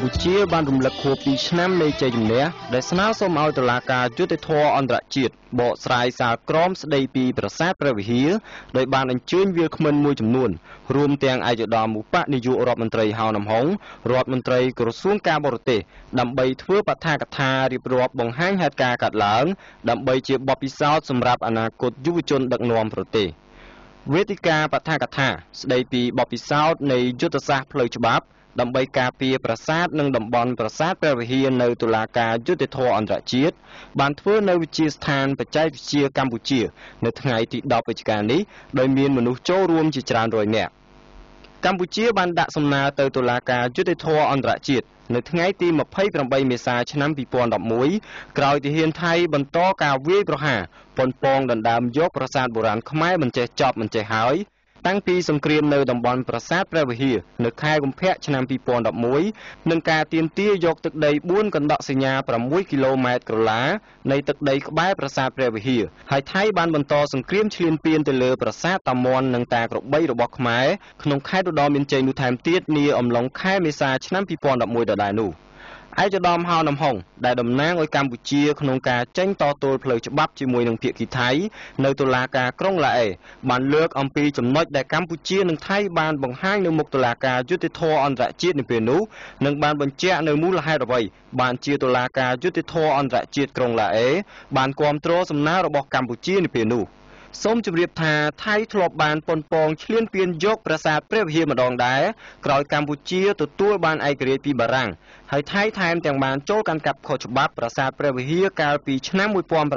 កម្ពុជាបានរំលឹកខួប2ឆ្នាំនៃជ័យជំនះដែលស្នើសុំឲ្យតុលាការយុត្តិធម៌អន្តរជាតិបកស្រាយសារក្រមស្ដីពីប្រាសាទព្រះវិហារដោយបានអញ្ជើញវាគ្មិនមួយចំនួនរួមទាំងឯកឧត្តមឧបនាយករដ្ឋមន្ត្រីហៅនំហុងរដ្ឋមន្ត្រីក្រសួងការបរទេសដើម្បីធ្វើបឋាកថារៀបរាប់បង្ហាញហេតុការណ៍កាត់ឡើងដើម្បីជាបទពិសោធន៍សម្រាប់អនាគតយុវជនដឹកនាំប្រទេសវេទិកាបឋាកថាស្ដីពីបទពិសោធន៍នៃយុទ្ធសាស្ត្រផ្លូវច្បាប់ដើម្បីការពារប្រាសាទនិងតំបន់ប្រាសាទព្រះវិហារនៅតុលាការយុត្តិធម៌អន្តរជាតិបានធ្វើនៅវិទ្យាស្ថានបច្ចេកវិទ្យាកម្ពុជានៅថ្ងៃទី10វិច្ឆិកានេះដោយមានមនុស្សចូលរួមជាច្រើនរយនាក់កម្ពុជាបានដាក់សំណើទៅតុលាការយុត្តិធម៌អន្តរជាតិនៅថ្ងៃទី28មេសាឆ្នាំ2011ក្រោយទាហានថៃបន្តការវាយប្រហារប៉ុនប៉ងដណ្ដើមយកប្រាសាទបុរាណខ្មែរមិនចេះចប់មិនចេះហើយតាំងពីសង្គ្រាមនៅតំបន់ប្រាសាទព្រះវិហារនៅខែកុម្ភៈឆ្នាំ2011និងការទាមទារយកទឹកដី4កណ្ដកសញ្ញា6គីឡូម៉ែត្រក្រឡានៃទឹកដីក្បែរប្រាសាទព្រះវិហារហើយថៃបានបន្តសង្គ្រាមឈ្លានពានទៅលើប្រាសាទតាមាន់និងតាក្របីរបស់ខ្មែរក្នុងខេត្តឧត្តរមានជ័យនោះថែមទៀតនាអំឡុងខែមេសាឆ្នាំ2011ដដែលនោះឯកឧត្តមហៅនំហុងដែលតំណាងឲ្យកម្ពុជាក្នុងការចេញតទល់ផ្លូវច្បាប់ជាមួយនឹងភាគីថៃនៅតុលាការក្រុងឡាអេបានលើកអំពីចំណុចដែលកម្ពុជានិងថៃបានបង្ហាញនៅមុខតុលាការយុត្តិធម៌អន្តរជាតិនៅពេលនោះនិងបានបញ្ជាក់នៅមូលហេតុអ្វីបានជាតុលាការយុត្តិធម៌អន្តរជាតិក្រុងឡាអេបានគាំទ្រសំណើរបស់កម្ពុជានៅពេលនោះសូមជម្រាបថាថៃធ្លាប់បានប៉ុនប៉ងឈ្លានពានយកប្រាសាទព្រះវិហារម្ដងដែរក្រោយកម្ពុជាទទួលបានឯករាជ្យពីបារាំងហើយថៃថែមទាំងបានចូលកាន់កាប់ខុសច្បាប់ប្រាសាទព្រះវិហារកាលពីឆ្នាំ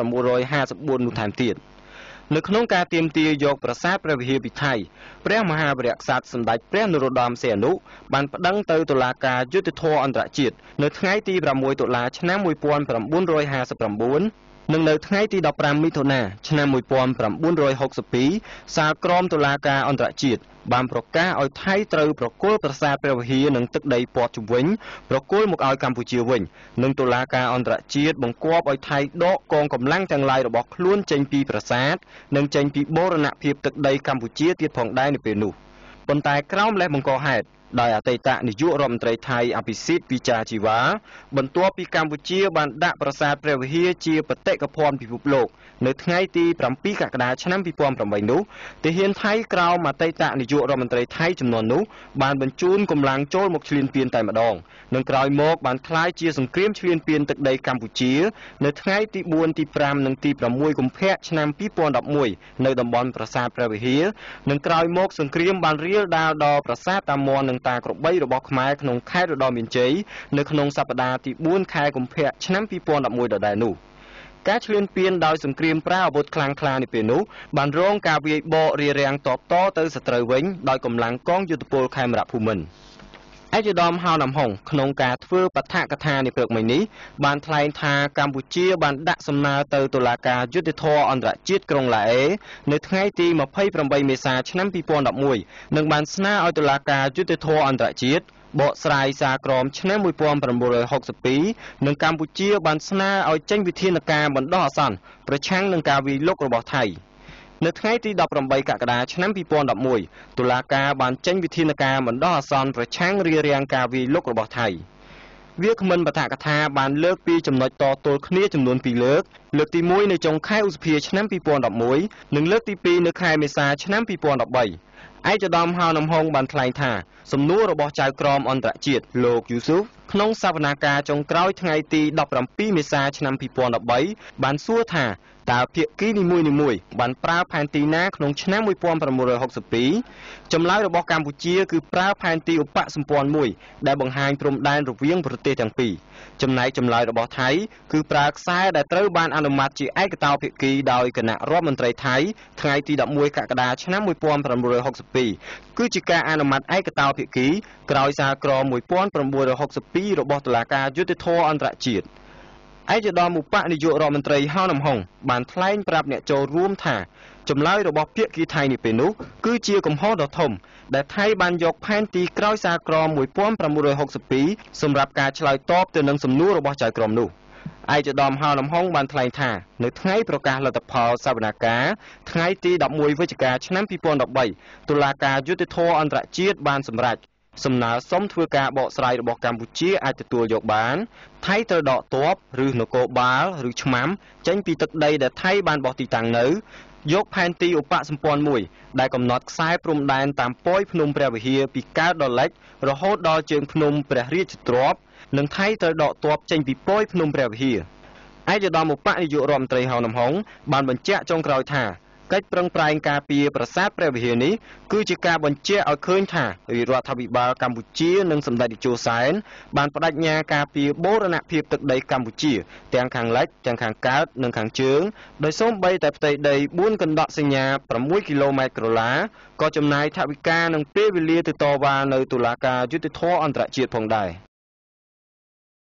1954នោះថែមទៀតនៅក្នុងការទាមទារយកប្រាសាទព្រះវិហារពីថៃព្រះមហាវីរក្សត្រសម្ដេចព្រះនរោត្តមសីហនុបានប្តឹងទៅតុលាការយុត្តិធម៌អន្តរជាតិនៅថ្ងៃទី6តុលាឆ្នាំ1959និងនៅថ្ងៃទី15មិថុនាឆ្នាំ1962សាលក្រមតុលាការអន្តរជាតិបានប្រកាសឲ្យថៃត្រូវប្រគល់ប្រាសាទព្រះវិហារនិងទឹកដីព័ទ្ធជុំវិញប្រគល់មកឲ្យកម្ពុជាវិញនិងតុលាការអន្តរជាតិបង្គាប់ឲ្យថៃដកកងកម្លាំងទាំងឡាយរបស់ខ្លួនចេញពីប្រាសាទនិងចេញពីបូរណភាពទឹកដីកម្ពុជាទៀតផងដែរនៅពេលនោះប៉ុន្តែក្រោមលេសបង្កហេតុដោយអតីតនាយករដ្ឋមន្ត្រីថៃអភិសិទ្ធវិចារជីវ៉ាបន្ទាប់ពីកម្ពុជាបានដាក់ប្រាសាទព្រះវិហារជាបេតិកភណ្ឌពិភពលោកនៅថ្ងៃទី7កក្កដាឆ្នាំ2008នោះទាហានថៃក្រោមអតីតនាយករដ្ឋមន្ត្រីថៃចំនួននោះបានបញ្ជូនកម្លាំងចូលមកឈ្លានពានតែម្ដងនិងក្រោយមកបានក្លាយជាសង្គ្រាមឈ្លានពានទឹកដីកម្ពុជានៅថ្ងៃទី4ទី5និងទី6កុម្ភៈឆ្នាំ2011នៅតំបន់ប្រាសាទព្រះវិហារនិងក្រោយមកសង្គ្រាមបានរាលដាលដល់ប្រាសាទតាមាន់និងតាក្របីរបស់ខ្មែរក្នុងខេត្តឧត្តរមានជ័យនៅក្នុងសប្តាហ៍ទី4ខែកុម្ភៈឆ្នាំ2011ដដែលនោះការឈ្លានពានដោយសង្គ្រាមប្រើអាវុធខ្លាំងក្លានៅពេលនោះបានរងការវាយបករារាំងតបតទៅសត្រូវវិញដោយកម្លាំងកងយោធពលខេមរភូមិន្ទឯកឧត្តមហៅនំហុងក្នុងការធ្វើបឋកថានាព្រឹកមិញនេះបានថ្លែងថាកម្ពុជាបានដាក់សំណើទៅតុលាការយុត្តិធម៌អន្តរជាតិក្រុងឡាអេនៅថ្ងៃទី28មេសាឆ្នាំ2011និងបានស្នើឲ្យតុលាការយុត្តិធម៌អន្តរជាតិបកស្រាយសារក្រមឆ្នាំ1962និងកម្ពុជាបានស្នើឲ្យចេញវិធានការបណ្ដោះអាសន្នប្រឆាំងនឹងការវាយលុករបស់ថៃនៅថ្ងៃទី18កក្កដាឆ្នាំ2011តុលាការបានចេញវិធានការបណ្ដោះអាសន្នប្រឆាំងរារាំងការវាយលុករបស់ថៃវាគ្មិនបឋកថាបានលើកពីចំណុចតទល់គ្នាចំនួន2លើកលើកទី1នៅចុងខែឧសភាឆ្នាំ2011និងលើកទី2នៅខែមេសាឆ្នាំ2013ឯកឧត្តមហៅនំហុងបានថ្លែងថាសំណួររបស់ចៅក្រមអន្តរជាតិលោកយូស៊ូហ្វក្នុងសវនាការចុងក្រោយថ្ងៃទី17មេសាឆ្នាំ2013បានសួរថាតើភាគីនីមួយៗបានប្រើផែនទីណាក្នុងឆ្នាំ1962ចម្លើយរបស់កម្ពុជាគឺប្រើផែនទីឧបសម្ព័ន្ធមួយដែលបង្ហាញព្រំដែនរវាងប្រទេសទាំងពីរចំណែកចម្លើយរបស់ថៃគឺប្រើខ្សែដែលត្រូវបានអនុម័តជាឯកតោភាគីដោយគណៈរដ្ឋមន្ត្រីថៃថ្ងៃទី11កក្កដាឆ្នាំ1962គឺជាការអនុម័តឯកតោភាគីក្រោយសារក្រម1962របស់តុលាការយុត្តិធម៌អន្តរជាតិឯកឧត្តមឧបនាយករដ្ឋមន្ត្រីហៅនំហុងបានថ្លែងប្រាប់អ្នកចូលរួមថាចម្លើយរបស់ភាគីថៃនេះពេលនោះគឺជាកំហុសដ៏ធំដែលថៃបានយកផែនទីក្រោយសារក្រម1962សម្រាប់ការឆ្លើយតបទៅនឹងសំណួររបស់ចៅក្រមនោះឯកឧត្តមហៅនំហុងបានថ្លែងថានៅថ្ងៃប្រកាសលទ្ធផលសវនកម្មថ្ងៃទី11វិច្ឆិកាឆ្នាំ2013តុលាការយុត្តិធម៌អន្តរជាតិបានសម្រេចសំណើសុំធ្វើការបកស្រាយរបស់កម្ពុជាអាចទទួលយកបានថៃត្រូវដកទ័ពឬនគរបាលឬឆ្មាំចេញពីទឹកដីដែលថៃបានបោះទីតាំងនៅយកផែនទីឧបសម្ព័ន្ធមួយដែលកំណត់ខ្សែព្រំដែនតាមពយភ្នំព្រះវិហារពីកើតដល់លិចរហូតដល់ជើងភ្នំព្រះរាជទ្រព្យនិងថៃត្រូវដកទ័ពចេញពីពយភ្នំព្រះវិហារឯកឧត្តមឧបនាយករដ្ឋមន្ត្រីហៅនំហុងបានបញ្ជាក់ចុងក្រោយថាកិច្ចប្រឹងប្រែងការពារប្រាសាទព្រះវិហារនេះគឺជាការបញ្ជាក់ឲ្យឃើញថារដ្ឋាភិបាលកម្ពុជានិងសម្ដេចតេជោសែនបានបដិញ្ញាការពារបូរណភាពទឹកដីកម្ពុជាទាំងខាងលិចទាំងខាងកើតនិងខាងជើងដោយសូម្បីតែផ្ទៃដី4កណ្ដកសញ្ញា6គីឡូម៉ែត្រក្រឡាក៏ចំណាយថវិកានិងពេលវេលាទៅតវ៉ានៅតុលាការយុត្តិធម៌អន្តរជាតិផងដែរ